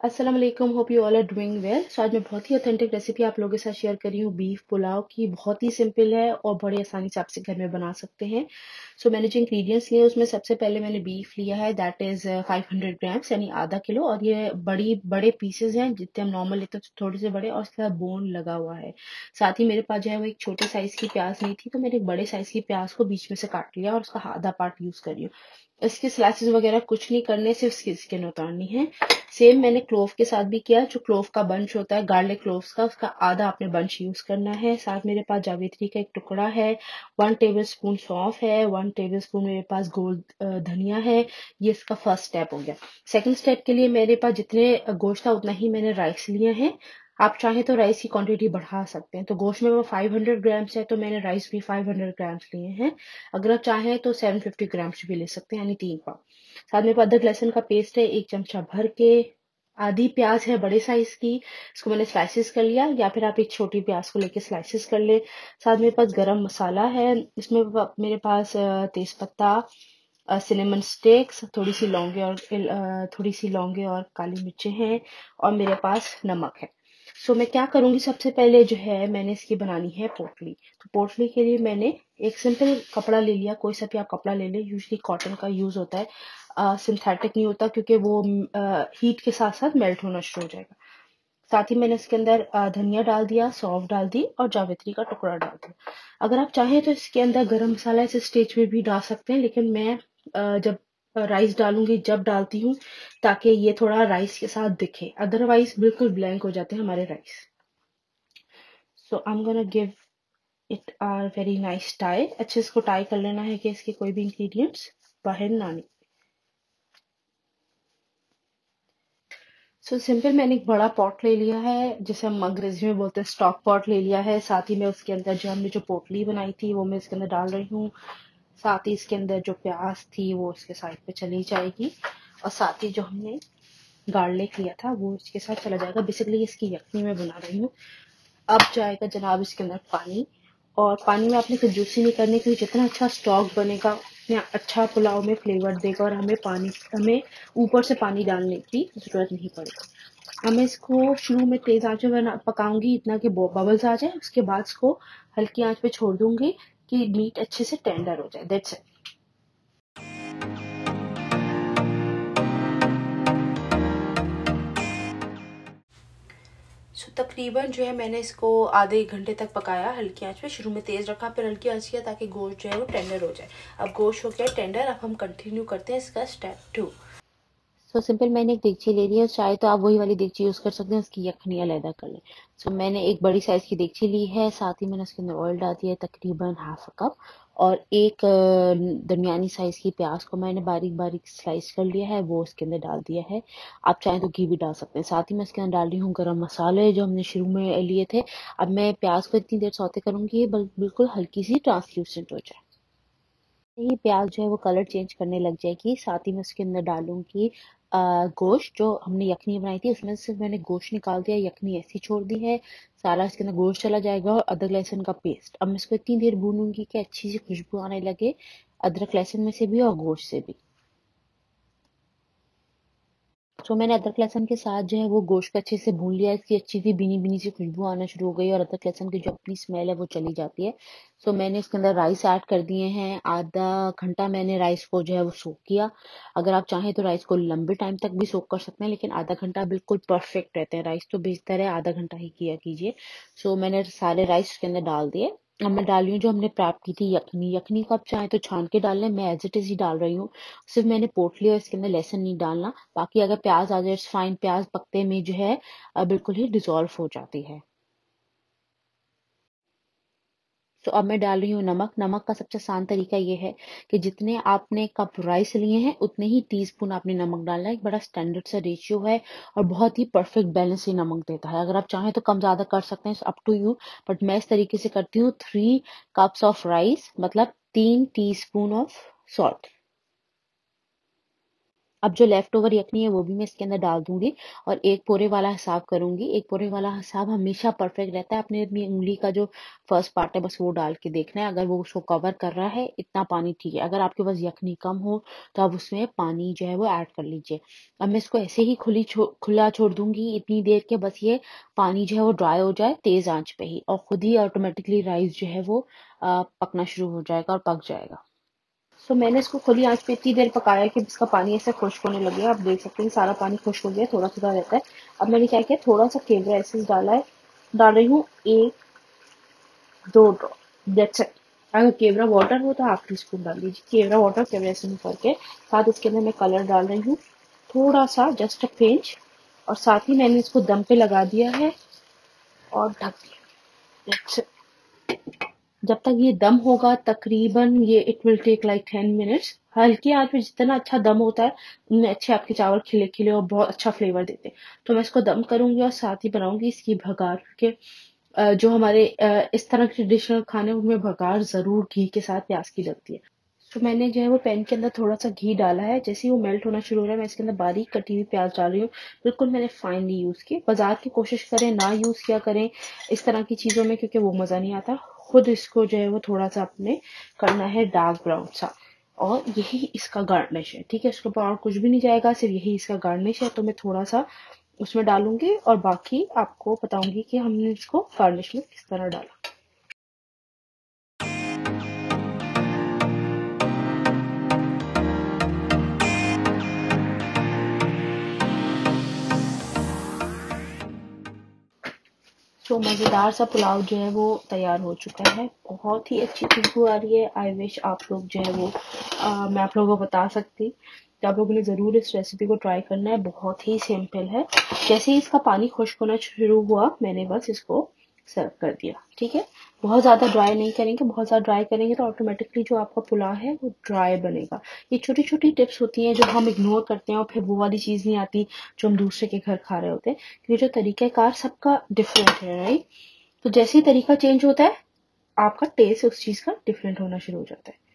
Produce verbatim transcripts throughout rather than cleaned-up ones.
अस्सलाम वालेकुम, hope you all are doing well. So आज मैं बहुत ही ऑथेंटिक रेसिपी आप लोगों के साथ शेयर कर रही हूँ बीफ पुलाव की। बहुत ही सिंपल है और बड़ी आसानी से आप इसे घर में बना सकते हैं। सो so, मैंने जो इंग्रेडिएंट्स लिए उसमें सबसे पहले मैंने बीफ लिया है, that is five hundred grams यानी आधा किलो। और ये बड़ी बड़े पीसेज हैं, जितने हम नॉर्मल लेते हैं थोड़े से बड़े, और उसके साथ बोन लगा हुआ है। साथ ही मेरे पास जो है वो एक छोटे साइज की प्याज नहीं थी, तो मैंने एक बड़े साइज की प्याज को बीच में से काट लिया और उसका आधा पार्ट यूज कर रही हूँ। इसके स्लाइसेस वगैरह कुछ नहीं करने, सिर्फ इसकी स्किन उतारनी है। सेम मैंने क्लोव के साथ भी किया। जो क्लोव का बंच होता है, गार्लिक क्लोव्स का, उसका आधा आपने बंच यूज करना है। साथ मेरे पास जावित्री का एक टुकड़ा है, वन टेबल स्पून सौंफ है, वन टेबल स्पून मेरे पास गोल धनिया है। ये इसका फर्स्ट स्टेप हो गया। सेकंड स्टेप के लिए मेरे पास जितने गोश्त था उतना ही मैंने राइस लिए हैं। आप चाहें तो राइस की क्वांटिटी बढ़ा सकते हैं। तो गोश्त में वो फाइव हंड्रेड ग्राम्स है, तो मैंने राइस भी फाइव हंड्रेड ग्राम्स लिए हैं। अगर आप चाहें तो सेवन फिफ्टी ग्राम्स भी ले सकते हैं, यानी तीन पाव। साथ में अदरक लहसुन का पेस्ट है एक चमचा भर के। आधी प्याज है बड़े साइज की, इसको मैंने स्लाइसेस कर लिया, या फिर आप एक छोटी प्याज को लेके स्लाइसेस कर ले। साथ मेरे पास गरम मसाला है, इसमें मेरे पास तेज पत्ता, सिनेमन स्टिक्स, थोड़ी सी लौंगे और थोड़ी सी लौंगे और काली मिर्चें हैं, और मेरे पास नमक है। सो so, मैं क्या करूंगी, सबसे पहले जो है मैंने इसकी बनानी है पोटली। तो पोटली के लिए मैंने एक सिंपल कपड़ा ले लिया, कोई सा भी आप कपड़ा ले लें, यूजली कॉटन का यूज होता है, सिंथेटिक नहीं होता, क्योंकि वो हीट के साथ साथ मेल्ट होना शुरू हो जाएगा। साथ ही मैंने इसके अंदर धनिया डाल दिया, सौंफ डाल दी और जावित्री का टुकड़ा डाल दिया। अगर आप चाहें तो इसके अंदर गरम मसाला इस स्टेज पे भी डाल सकते हैं, लेकिन मैं जब राइस डालूंगी जब डालती हूँ, ताकि ये थोड़ा राइस के साथ दिखे, अदरवाइज बिल्कुल ब्लैंक हो जाते हैं हमारे rice. So I am gonna give it a very nice tie. अच्छे इसको टाई कर लेना है कि इसके कोई भी इंग्रेडिएंट्स बाहर ना निकले। सो so, सिंपल मैंने एक बड़ा पॉट ले लिया है, जिसे हम अंग्रेजी में बोलते हैं स्टॉक पॉट ले लिया है। साथ ही मैं उसके अंदर जो हमने जो पोटली बनाई थी वो मैं इसके अंदर डाल रही हूँ। साथ ही इसके अंदर जो प्याज थी वो इसके साइड पे चली जाएगी, और साथ ही जो हमने गार्लिक लिया था वो इसके साथ चला जाएगा। बेसिकली इसकी यखनी मैं बना रही हूँ। अब जाएगा जनाब इसके अंदर पानी, और पानी में आपने कंजूसी नहीं करनी, क्योंकि जितना अच्छा स्टॉक बनेगा उतना अच्छा पुलाव में फ्लेवर देगा, और हमें पानी हमें ऊपर से पानी डालने की जरूरत नहीं पड़ेगी। हमें इसको शुरू में तेज आंच में पकाऊंगी, इतना कि बबल्स आ जाए। उसके बाद इसको हल्की आंच पे छोड़ दूंगी कि मीट अच्छे से टेंडर हो जाए। That's it. सो तकरीबन जो है मैंने इसको आधे एक घंटे तक पकाया हल्की आंच पे। शुरू में तेज रखा, फिर हल्की आंच किया, ताकि गोश्त जो है वो टेंडर हो जाए। अब गोश्त हो गया टेंडर, अब हम कंटिन्यू करते हैं इसका स्टेप टू। सो सिंपल मैंने एक देगची ले ली है, चाहे तो आप वही वाली देगची यूज कर सकते हैं, उसकी यखनी अलहदा कर लें। सो मैंने एक बड़ी साइज की देगची ली है, साथ ही मैंने उसके अंदर ऑयल डाल दिया है तकरीबन हाफ अ कप, और एक दरमियानी साइज की प्याज को मैंने बारीक बारीक स्लाइस कर लिया है, वो उसके अंदर डाल दिया है। आप चाहें तो घी भी डाल सकते हैं। साथ ही मैं इसके अंदर डाल रही हूँ गरम मसाले जो हमने शुरू में लिए थे। अब मैं प्याज को इतनी देर सौते करूंगी बिल्कुल हल्की सी ट्रांसल्यूसेंट हो जाए। ये प्याज जो है वो कलर चेंज करने लग जाएगी। साथ ही मैं उसके अंदर डालूंगी गोश्त जो हमने यखनी बनाई थी, उसमें से मैंने गोश्त निकाल दिया, यखनी ऐसी छोड़ दी है। सारा इसके अंदर गोश्त चला जाएगा और अदरक लहसुन का पेस्ट। अब मैं इसको इतनी देर भूनूंगी कि अच्छी सी खुशबू आने लगे, अदरक लहसुन में से भी और गोश्त से भी। तो मैंने अदरक लहसुन के साथ जो है वो गोश्त को अच्छे से भून लिया, इसकी अच्छी सी बीनी बीनी सी खुशबू आना शुरू हो गई, और अदरक लहसुन की जो अपनी स्मेल है वो चली जाती है। सो मैंने इसके अंदर राइस ऐड कर दिए हैं। आधा घंटा मैंने राइस को जो है वो सोक किया। अगर आप चाहें तो राइस को लंबे टाइम तक भी सोक कर सकते हैं, लेकिन आधा घंटा बिल्कुल परफेक्ट रहते हैं। राइस तो बेहतर है आधा घंटा ही किया कीजिए। सो मैंने सारे राइस के अंदर डाल दिए। अब मैं डाल रही हूँ जो हमने प्रेप की थी यखनी। यखनी को आप चाहें तो छान के डाल लें, मैं एज इट इज ही डाल रही हूँ। सिर्फ मैंने पोटली और इसके अंदर लहसुन नहीं डालना। बाकी अगर प्याज आ जाए इट्स फाइन, प्याज पकते में जो है बिल्कुल ही डिजोल्व हो जाती है। तो अब मैं डाल रही हूँ नमक। नमक का सबसे आसान तरीका ये है कि जितने आपने कप राइस लिए हैं उतने ही टीस्पून आपने नमक डालना है। एक बड़ा स्टैंडर्ड सा रेशियो है और बहुत ही परफेक्ट बैलेंस ही नमक देता है। अगर आप चाहें तो कम ज्यादा कर सकते हैं, अप टू यू, बट मैं इस तरीके से करती हूँ। थ्री कप्स ऑफ राइस मतलब तीन टी स्पून ऑफ सॉल्ट। अब जो लेफ्ट ओवर यखनी है वो भी मैं इसके अंदर डाल दूंगी और एक पोरे वाला हिसाब करूंगी। एक पोरे वाला हिसाब हमेशा परफेक्ट रहता है। अपने अपनी उंगली का जो फर्स्ट पार्ट है बस वो डाल के देखना है, अगर वो उसको कवर कर रहा है इतना पानी ठीक है। अगर आपके पास यखनी कम हो तो आप उसमें पानी जो है वो ऐड कर लीजिए। अब मैं इसको ऐसे ही खुली छो, खुला छोड़ दूंगी इतनी देर के, बस ये पानी जो है वो ड्राई हो जाए तेज आंच पे ही, और खुद ही ऑटोमेटिकली राइस जो है वो आ, पकना शुरू हो जाएगा और पक जाएगा। तो मैंने इसको खुली आंच पे इतनी देर पकाया कि इसका पानी ऐसे खुश्क होने लग गया। आप देख सकते हैं सारा पानी खुश्क हो गया, थोड़ा थोड़ा रहता है। अब मैंने क्या किया, थोड़ा सा केवड़ा एसेंस डाला है, डाल रही हूँ एक दो ड्रॉप, दैट्स इट। अगर केवड़ा वाटर हो तो हाफ टी स्पून डाल दीजिए, केवड़ा वाटर केवड़ा एसेंस करके। साथ इसके अंदर मैं कलर डाल रही हूँ थोड़ा सा, जस्ट अ पिंच, और साथ ही मैंने इसको दम पे लगा दिया है और ढक दिया। That's it. जब तक ये दम होगा तकरीबन ये it will take like ten minutes. हल्की आंच पे जितना अच्छा दम होता है उतने अच्छे आपके चावल खिले खिले और बहुत अच्छा फ्लेवर देते हैं। तो मैं इसको दम करूंगी और साथ ही बनाऊंगी इसकी भगार के। अ, जो हमारे अ, इस तरह के ट्रेडिशनल खाने उनमें भगार जरूर घी के साथ प्याज की लगती है। तो मैंने जो है वो पैन के अंदर थोड़ा सा घी डाला है, जैसे ही वो मेल्ट होना शुरू हो रहा है मैं इसके अंदर बारीक कटी हुई प्याज डाल रही हूँ। बिल्कुल मैंने फाइनली यूज की। बाजार की कोशिश करें ना यूज किया करें इस तरह की चीजों में, क्योंकि वो मजा नहीं आता। खुद इसको जो है वो थोड़ा सा अपने करना है डार्क ब्राउन सा, और यही इसका गार्निश है। ठीक है, उसके ऊपर और कुछ भी नहीं जाएगा, सिर्फ यही इसका गार्निश है। तो मैं थोड़ा सा उसमें डालूंगी और बाकी आपको बताऊंगी कि हमने इसको गार्निश में किस तरह डाला। तो मज़ेदार सा पुलाव जो है वो तैयार हो चुका है। बहुत ही अच्छी खुशबू आ रही है। आई विश आप लोग जो है वो आ, मैं आप लोगों को बता सकती। तो आप लोगों ने ज़रूर इस रेसिपी को ट्राई करना है, बहुत ही सिंपल है। जैसे ही इसका पानी खुश्क होना शुरू हुआ मैंने बस इसको सर्व कर दिया। ठीक है, बहुत ज़्यादा ड्राई नहीं करेंगे, बहुत ज़्यादा ड्राई करेंगे तो ऑटोमेटिकली जो आपका पुलाव है वो ड्राई बनेगा। ये छोटी छोटी टिप्स होती हैं जो हम इग्नोर करते हैं और फिर वो वाली चीज़ नहीं आती जो हम दूसरे के घर खा रहे होते हैं। क्योंकि जो तरीक़ाकार सबका डिफरेंट है, राइट। तो जैसे ही तरीका चेंज होता है आपका टेस्ट उस चीज़ का डिफरेंट होना शुरू हो जाता है।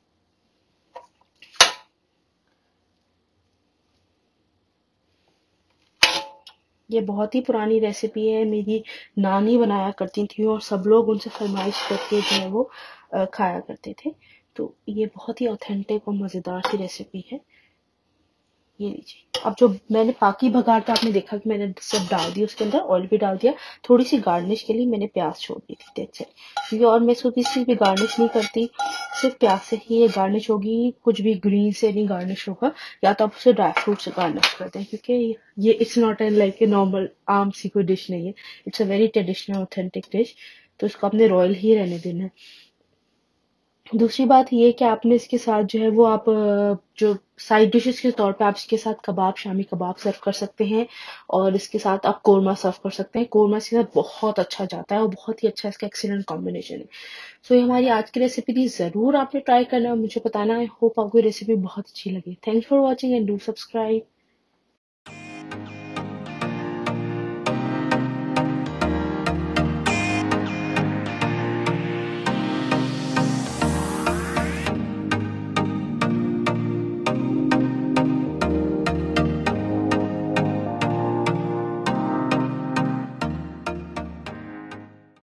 ये बहुत ही पुरानी रेसिपी है, मेरी नानी बनाया करती थी और सब लोग उनसे फरमाइश करके जो है वो अ, खाया करते थे। तो ये बहुत ही ऑथेंटिक और मज़ेदार सी रेसिपी है। ये लीजिए। अब जो मैंने बाकी भगार था आपने देखा कि मैंने सब डाल दिया, उसके अंदर ऑयल भी डाल दिया। थोड़ी सी गार्निश के लिए मैंने प्याज छोड़ दी थी, दैट्स इट। क्योंकि और मैं इसको किसी से भी गार्निश नहीं करती, सिर्फ प्याज से ही ये गार्निश होगी। कुछ भी ग्रीन से नहीं गार्निश होगा, या तो आप उसे ड्राई फ्रूट से गार्निश करते हैं, क्योंकि ये it's not a like a normal आम सी कोई डिश नहीं है। It's a very traditional authentic dish. तो इसको आपने रॉयल ही रहने देना है। दूसरी बात ये कि आपने इसके साथ जो है वो आप अ, जो साइड डिशेस के तौर पे आप इसके साथ कबाब, शामी कबाब सर्व कर सकते हैं, और इसके साथ आप कोरमा सर्व कर सकते हैं। कोरमा इसके साथ बहुत अच्छा जाता है और बहुत ही अच्छा इसका एक्सीलेंट कॉम्बिनेशन है। सो ये हमारी आज की रेसिपी थी, ज़रूर आपने ट्राई करना है और मुझे बताना। आई होप आपको रेसिपी बहुत अच्छी लगी। Thanks for watching and do subscribe.